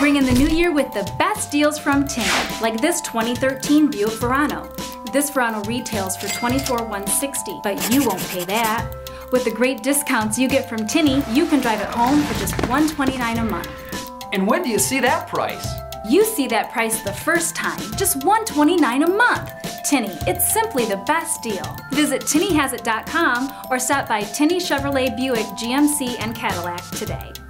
Bring in the new year with the best deals from Tinny, like this 2013 Buick Verano. This Verano retails for $24,160, but you won't pay that. With the great discounts you get from Tinny, you can drive it home for just $129 a month. And when do you see that price? You see that price the first time, just $129 a month. Tinny, it's simply the best deal. Visit tinnyhasit.com or stop by Tinny Chevrolet Buick GMC and Cadillac today.